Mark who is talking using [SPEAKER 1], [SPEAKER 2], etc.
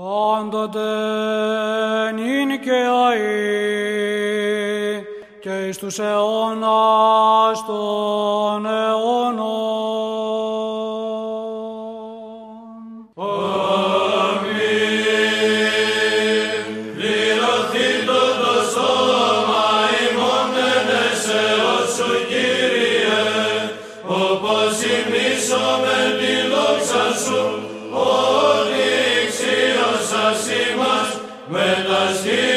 [SPEAKER 1] πάντοτε νυν και αεί και εις τους αιώνας των αιώνων.
[SPEAKER 2] Με τα